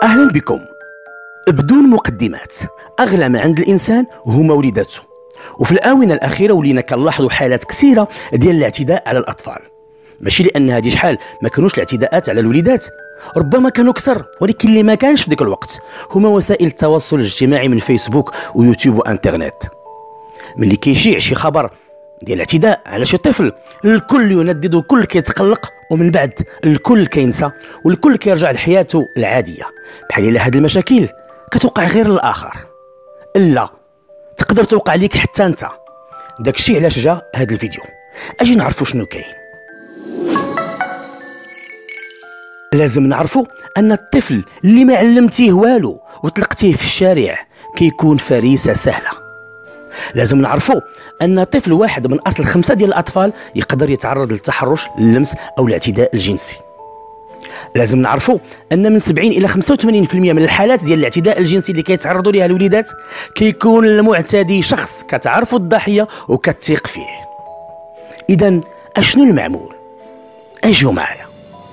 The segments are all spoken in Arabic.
أهلا بكم. بدون مقدمات، أغلى ما عند الإنسان هما وليداته، وفي الآونة الأخيرة ولينا كنلاحظوا حالات كثيرة ديال الاعتداء على الأطفال. ماشي لأن هذه شحال ما كانوش الاعتداءات على الوليدات، ربما كانوا كثر، ولكن اللي ما كانش في ذاك الوقت هما وسائل التواصل الاجتماعي من فيسبوك ويوتيوب وانترنت. ملي كيشيع شي خبر ديال الاعتداء على شي طفل، الكل يندد والكل كيتقلق، ومن بعد الكل كينسى والكل كيرجع لحياته العاديه، بحال الا هاد المشاكل كتوقع غير للاخر. لا، تقدر توقع ليك حتى انت. داكشي علاش جا هاد الفيديو، اجي نعرفوا شنو كاين. لازم نعرفوا ان الطفل اللي ما علمتيه والو وطلقتيه في الشارع كيكون فريسه سهله. لازم نعرفوا ان طفل واحد من اصل 5 ديال الاطفال يقدر يتعرض للتحرش، اللمس او الاعتداء الجنسي. لازم نعرفوا ان من 70 الى 85% من الحالات ديال الاعتداء الجنسي اللي كيتعرضوا ليها الوليدات كيكون المعتدي شخص كتعرفوا الضحيه وكتثق فيه. اذا اشنو المعمول؟ اجوا معايا.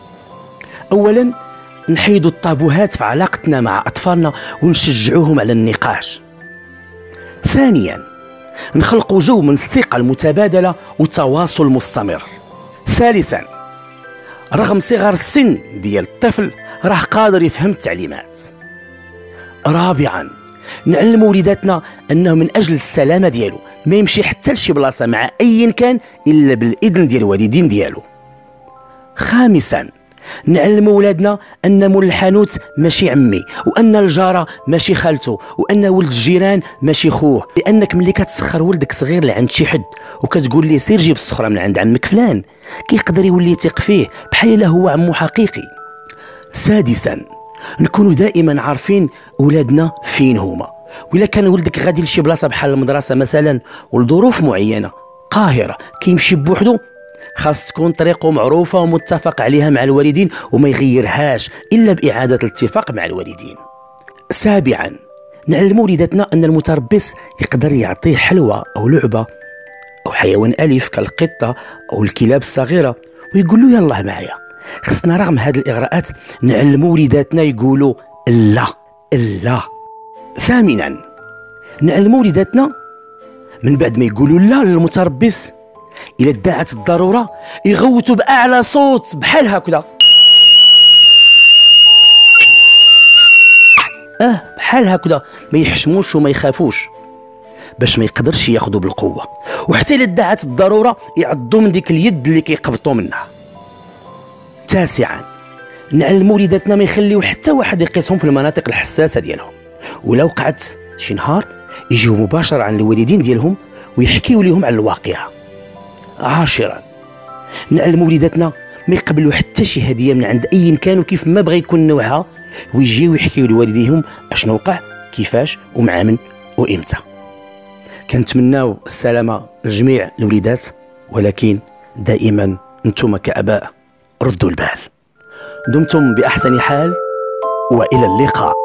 اولا، نحيدوا الطابوهات في علاقتنا مع اطفالنا ونشجعوهم على النقاش. ثانيا، نخلقوا جو من الثقه المتبادله وتواصل مستمر. ثالثا، رغم صغر السن ديال الطفل راه قادر يفهم التعليمات. رابعا، نعلم وليداتنا انه من اجل السلامه ديالو ما يمشي حتى لشي بلاصه مع ايا كان الا بالاذن ديال الوالدين ديالو. خامسا، نعلم ولادنا ان مول الحانوت ماشي عمي، وان الجاره ماشي خالته، وان ولد الجيران ماشي خوه. لانك ملي كتسخر ولدك صغير لعند شي حد وكتقول ليه سير جيب السخره من عند عمك فلان، كيقدر يولي يثق فيه بحال الا هو عمو حقيقي. سادسا، نكونوا دائما عارفين ولادنا فين هما، وإلا كان ولدك غادي لشي بلاصه بحال المدرسه مثلا ولظروف معينه قاهره كيمشي بوحدو، خاص تكون طريقه معروفه ومتفق عليها مع الوالدين وما يغيرهاش الا باعاده الاتفاق مع الوالدين. سابعا، نعلم وليداتنا ان المتربص يقدر يعطيه حلوى او لعبه او حيوان اليف كالقطه او الكلاب الصغيره ويقول له يلاه معايا. خصنا رغم هذه الاغراءات نعلم وليداتنا يقولوا لا لا. ثامنا، نعلم وليداتنا من بعد ما يقولوا لا للمتربص، إلا داعت الضرورة يغوتوا بأعلى صوت بحال هكذا، بحال هكذا، ما يحشموش وما يخافوش باش ما يقدرش ياخذوا بالقوة. وحتى إلا داعت الضرورة يعضوا من ديك اليد اللي كيقبطوا منها. تاسعا، نعلم وليداتنا ما يخليو حتى واحد يقيسهم في المناطق الحساسة ديالهم، ولا وقعت شي نهار يجيو مباشرة عن الوالدين ديالهم ويحكيو لهم على الواقعة. عاشرا، نعلم وليداتنا ما يقبلوا حتى شي هديه من عند اي كان وكيف ما بغى يكون نوعها، ويجيو يحكيو لوالديهم اشنو وقع كيفاش ومع من وامتى. كنتمناو السلامه لجميع الوليدات، ولكن دائما انتم كاباء ردوا البال. دمتم باحسن حال والى اللقاء.